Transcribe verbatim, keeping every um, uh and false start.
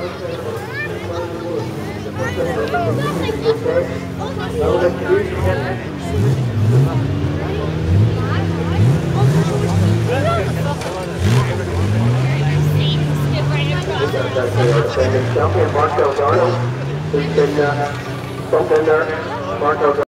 Champion Marco Darnold, who's been uh, bumped in there. Marco